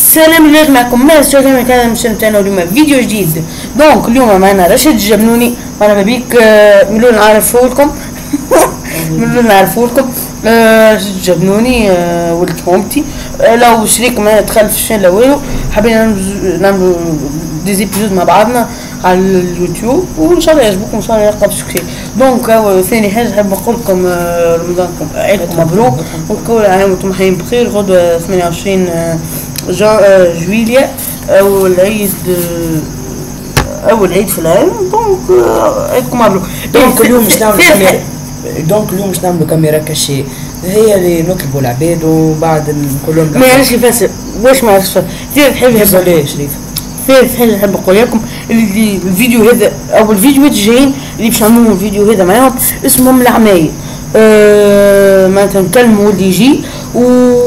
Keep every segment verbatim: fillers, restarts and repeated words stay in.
السلام عليكم، معكم ماس كما كان المشاهد تاعنا اليوم فيديو جديد. دونك اليوم معنا رشيد الجبنوني، مرحبا بك. ملون نعرفوا لكم ملون نعرفوا لكم رشيد الجبنوني ولد مامتي، لو شريك معنا دخل في الشين الاول. حبينا نعملوا دي زيبيزود مع بعضنا على اليوتيوب، وان شاء الله يعجبكم، ان شاء الله يلقى بسكسي. دونك ثاني حاجه نحب نقول لكم رمضانكم عيدكم مبروك، وكل عام وانتم حيين بخير. غدوه ثمانية وعشرين جويليا، اول عيد اول عيد في العام. دونك عيدكم مبروك. دونك اليوم باش نعملوا كاميرا دونك اليوم باش نعملوا كاميرا كاشي، هي اللي نطلبوا العباد وبعد نقول لهم ما يعرفش يفسر. واش ما يعرفش ثالث حاجه ليه شريف ثالث حاجه نحب نقول لكم اللي الفيديو هذا او الفيديوهات الجايين اللي باش نعملوا الفيديو هذا معاهم اسمهم العمايل. أه معناتها نكلموا اللي يجي و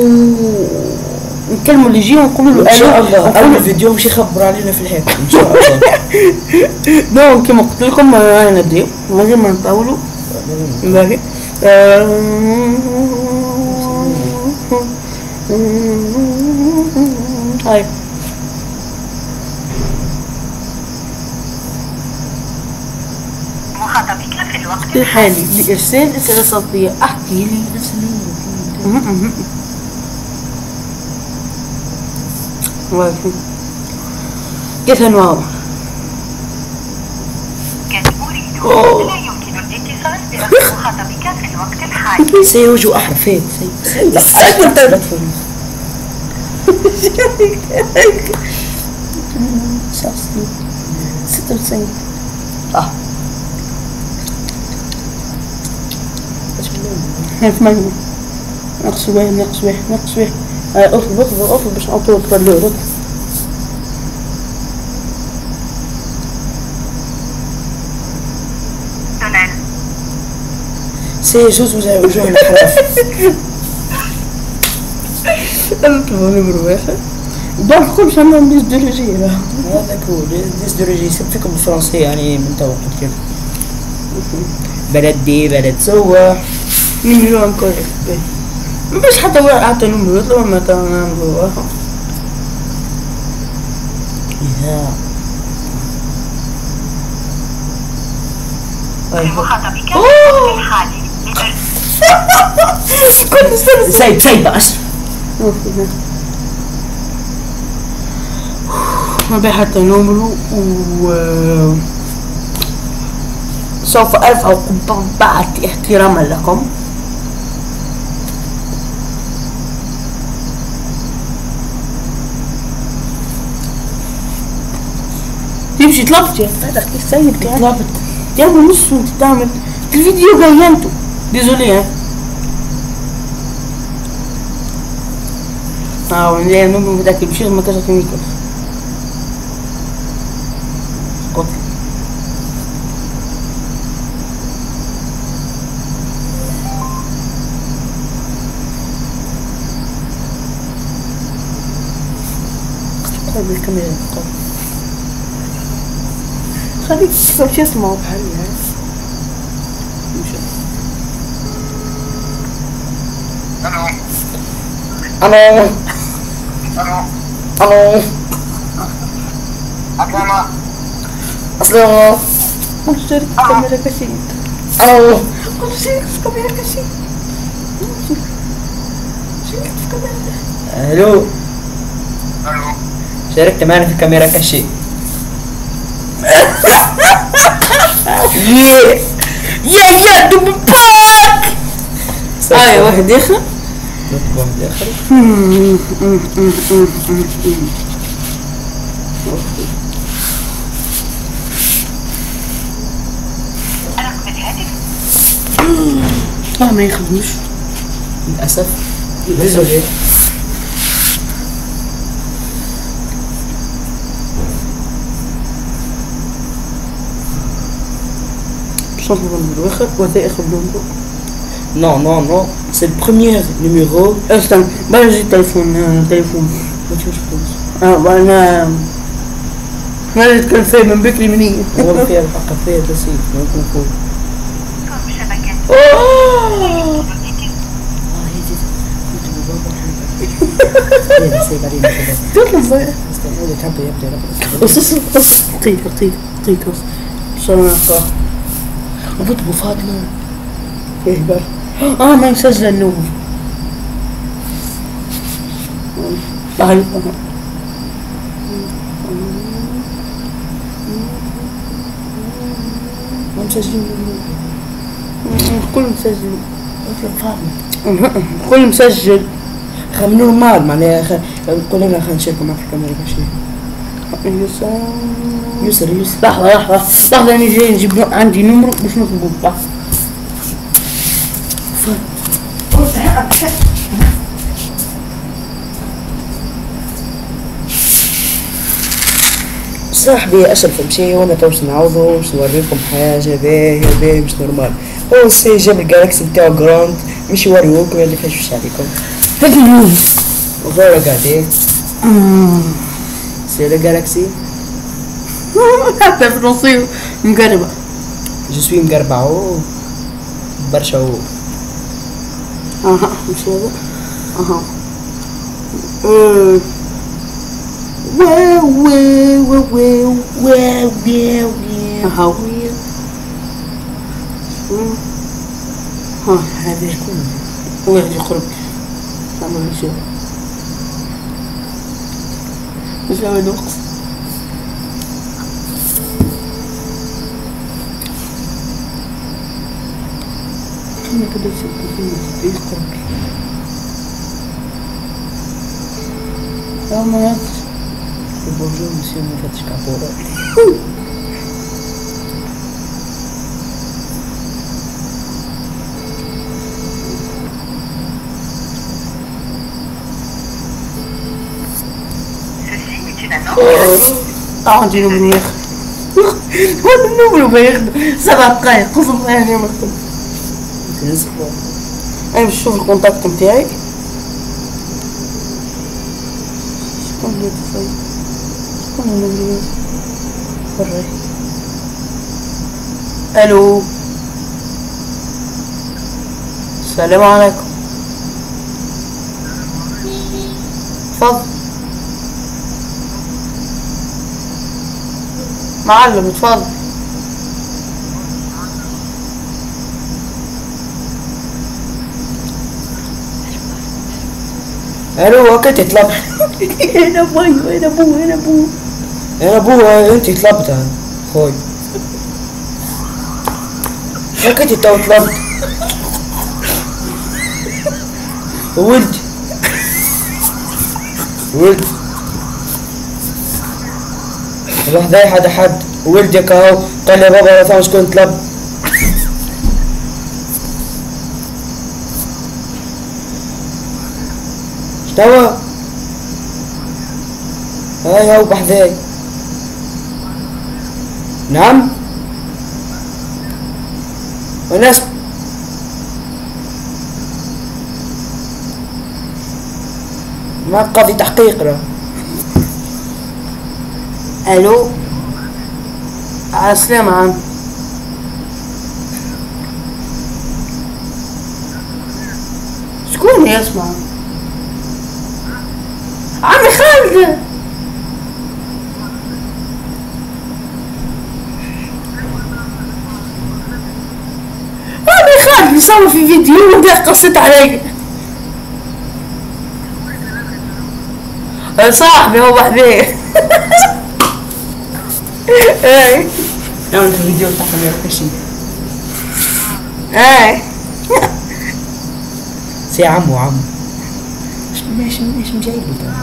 نكلموا اللي يجي ونقولوا له ان شاء الله اول فيديو باش يخبروا علينا في الحياه ان شاء الله. دونك كما قلت لكم انا نبداو من غير ما نطولوا. باهي هاي مخاطبك في الوقت الحالي لإرسال رسالة صوتية. احكي لي رسالة واقفين كيف انواع كان أريد لا يمكن الاتصال برقم مخاطبك في الوقت الحالي. سيوجو احرفات سي لا ستة وتسعين اه ثمانية نقص واحد نقص واحد نقص واحد. اطلب اطلب اطلب باش نعطوه الفلور. اطلب تونيل سي جوز وجوه الاحراف. اطلبوا نمرو واحد. دونك كل شيء عندهم ليست دو ريجي. هذاك هو ليست دو ريجي يسب فيكم بالفرنسي يعني من تو كيف بلد دي بلد سوا نمرو انكور باش حتى واحد عطى نمرو يطلب ما نعملوا. مخاطبك في الوقت الحالي. كنت استنى زي زي باش ما بي حتى نمرو و سوف ارفع قبعة احتراما لكم. تمشي طلبت يا فتح السيد طلبت يا ابو نص وانت تعمل الفيديو جاي انتو ديزولي. ها اه ونلاقي نمو بدك يمشي ما كاش كيميكال قط قرب الكاميرا قرب خليك تشوف شو اسمه. الو الو الو الو أكرمة اصلا قلت شارك الكاميرا كشي. الو قلت شارك في الكاميرا كشي. شاركت في الكاميرا. الو الو شاركت معنا في الكاميرا كاشي. يا يا يا دب باك. هاي واحد اخر نطلب واحد اخر. رقم الهاتف اه ما يخدمش للاسف ديزولي. باش نطلبو النمرو اخر وثائق النمرو. Non, non, non, c'est le premier numéro. استنى بقى نجي التليفون تليفون اه وانا ما نتكلم فيه من بكري مني. هو فيها الحق فيها بسيط ممكن نقول. شبكة اوه ايه نسيب علينا كده. تطلب بقى. استنى لي تحب يبدأ بص بص بص طيب طيب طيب بص شلون أقرأ أبوت أبو فاطمة إيه بقى آه ما مسجل النور تعال ما مسجلين كل مسجل اطلب فاطمة كل مسجل خم نورمال معناها خ... كلنا خلينا نشاركوا معك في الكاميرا كشي. يسار يسر يسر لحظة لحظة لحظة أنا جاي نجيب عندي نمر باش نطلبه لحظة صاحبي أشرف مشي وانا تو باش نعوضو باش نوريكم حاجة باهية باهية مش نورمال. هو السي جاب الجالكسي بتاعو جراند مش يوريوكم اللي كيفاش عليكم. هذي اليوم وغير قاعدين سي الجالكسي حتى في نصيب مقربة جو سوي مقربع اوه برشا اوه. اها مش هذا اها واو واو واو واو واو اها ها هذا شكون وين يخرج تعمل شو نسوي نقص كنا كده شوف يخرج يا ما Bonjour monsieur مفتش كابورا. Ceci est une annonce. عندي نمرو ياخد هذا النمرو ما ياخد سبع دقايق قسم بالله أنا ما أخدم. نسخة. أنا باش نشوف الكونتاكت نتاعي شكون اللي يتصل شكون النمرو برا ألو السلام عليكم تفضل معلم اتفضل الو وقت طلب. هنا ابوي هنا ابوه هنا ابوه انا ابوه انت طلبت خوي. وقت تو طلبت ولد ولد لحظة حد حد ولدك اهو قال لي بابا لا فهم شكون طلب. شنو هاي هاو بحذاي. نعم والناس ما قاضي تحقيق له. الو على السلامة عم شكون يسمع عمي خالد عمي خالد يصور في فيديو وده قصت علي صاحبي هو بحذاي اي نعمل الفيديو تاع كاميرا كشي. اي سي عمو عمو ماشي ماشي مجايب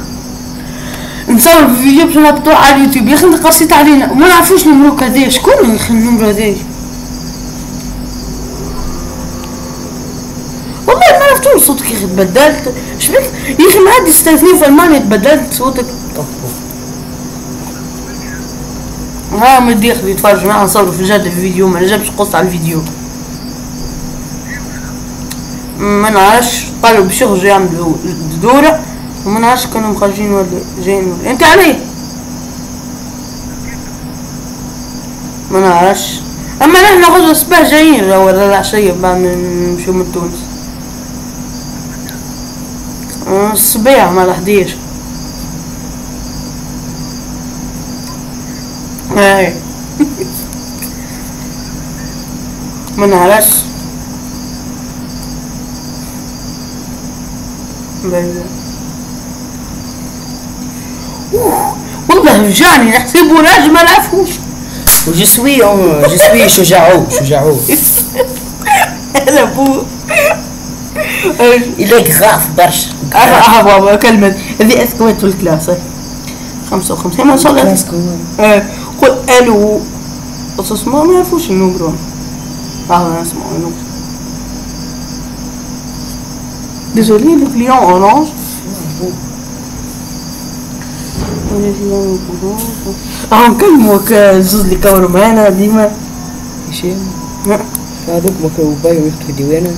نصور فيديو باش نحطوه على اليوتيوب يا اخي انت قصيت علينا وما نعرفوش نمروك هذايا شكون يا اخي النمرو هذايا والله ما عرفتوش صوتك يا اخي تبدلت شبيك يا اخي معدي ستة سنين في المانيا تبدلت صوتك ها مدي ياخذ يتفرج معنا نصور في جد في فيديو ما نجمش قص على الفيديو ما نعرفش قالوا باش يخرجوا يعملوا دورة وما نعرفش كانوا مخرجين ولا جايين ولا انت عليه ما نعرفش اما نحن غدوة الصباح جايين ولا العشية بعد نمشيو من تونس آه، الصباح مع الحديش. هاي ما نعرفش. والله رجعني نحسبه نجم ما نعرفوش. وجسوي جسوي شجاعو شجاعو انا بو إليك غاف برشا. اه اه بابا كلمة هذه اثكوات في الكلاس. خمسة وخمسين ما شاء الله. اه قل الو بس اسمه ما يعرفوش النمرة. اه اسمه النمرة. ديزولي لو كليون اورانج. اه نكلموك زوز اللي كوروا معانا ديما. هشام هذوك ما كانوا بايو يخطوا في ديوانا.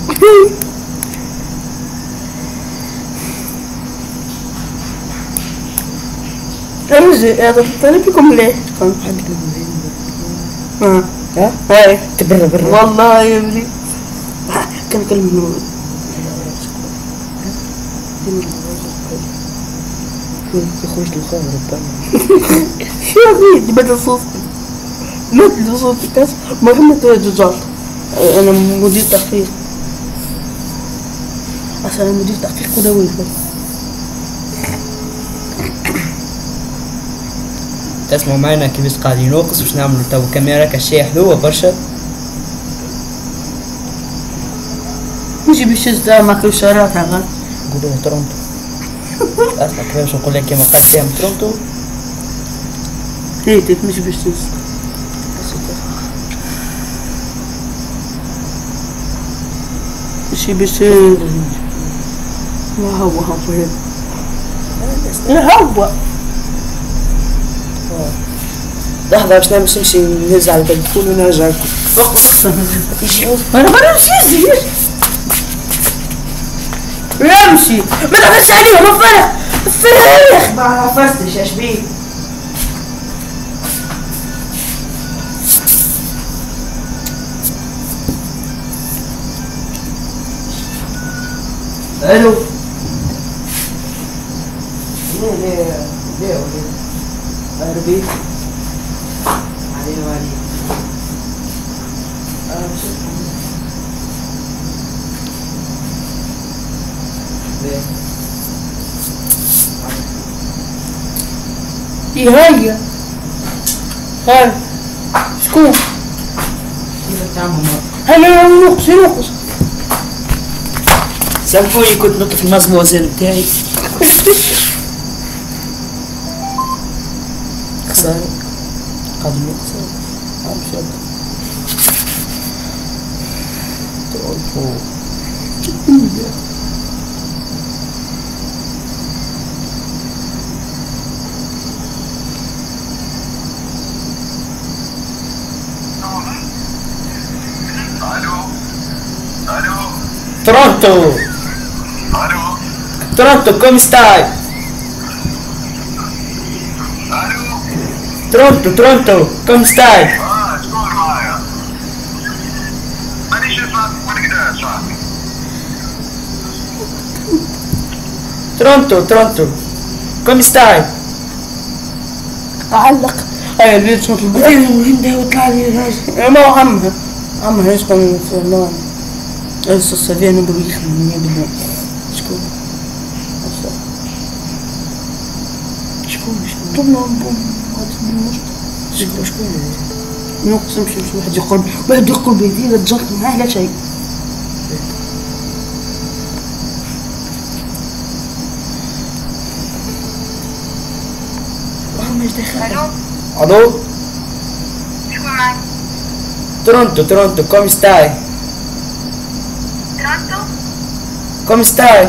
رمزي هذا طلع بكم ليه؟ عندك ها ها؟ هاي تبرر برا والله يا ابني كان كلمة يخرج الخمر ربما. شو هذي دي بدل صوتي بدل صوتي كاس ما غمت دجاج. انا مدير تحقيق اصلا انا مدير تحقيق ودوي. تسمعوا معنا كيفاش قاعد ينقص باش نعملوا تو كاميرا كشاي حلوة برشا. نجي باش تزداد ماكلو شارات هذا نقولوا تورونتو. اسمع كيفاش نقول لك كيما قال فيهم تورونتو. هيك مش باش تزداد شي باش لا هو هو لا هو لحظة باش نمشي نمشي نهز على التليفون ونرجع لكم. انا ما نمشيش نمشي ما تغفرش عليهم افرغ افرغ ما عرفتش اش بيه. الو ليه ليه ليه عربي علي وعلي ايه هيا هاي شكون كيف تعمل هلا ينقص ينقص سامحوني كنت نطف المزموزين بتاعي. خسارة قادم يخسر عارف شاب تقول Toronto! Allô? Toronto, come stai? Allô? Toronto, Toronto, come stai? اه شكون معايا؟ مانيش نسمعك ما نقدرش صاحبي. Toronto, Toronto, come stai? تعلق هاي البيت شنو البيت المهم وطلع لي الراجل. ما هو عمها عمها يسكن في اللون لسه السفينة بريخ من يبدو شكون شكون شكون؟ طبنا بوم شكون شكون؟ نقص مش مش واحد يقول واحد يقول بيدي تجلط معاه لا شيء. الو؟ Allo? شكون معاك؟ Toronto, Toronto, come stai? تورونتو؟ Come stai?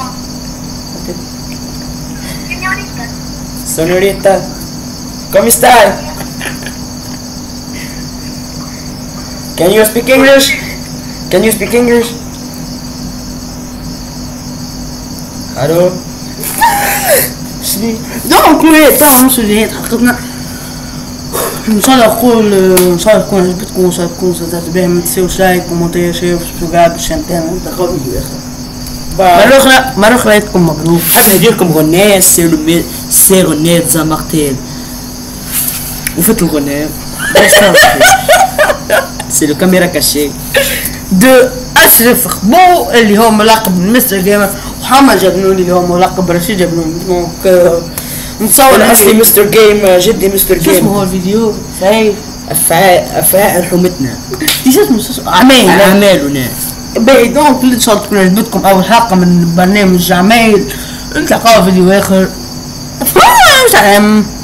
Signorita? Signorita, come stai? Can you speak English? Can you speak English? Allo? شنو دونك وي تاع مش اللي حققنا ان شاء الله نقول ان شاء الله تكون عجبتكم ان شاء الله تكون استمتعتوا بها. ما تنساوش لايك كومنتير شير سبسكرايب باش نتابعوا دخلوا يا اخي. مرة أخرى مرة أخرى عيدكم مبروك. حابب نديركم غنية سير المي... سير غنية زمقتين وفات الغنية سير الكاميرا كاشي دو أشرف خبو اللي هو ملقب مستر جيمر، وحمد جبنوني اللي هو ملقب رشيد جبنوني. دونك نصور انا اصلي مستر جيم، جدي مستر شو اسمه جيم. هو الفيديو؟ سايب افعاء افعاء حومتنا شو اسمه شو اسمه عمايل. اعمالنا. باهي دونك ان شاء الله تكون عجبتكم اول حلقة من برنامج عمايل. نتلاقاو فيديو اخر. سلام.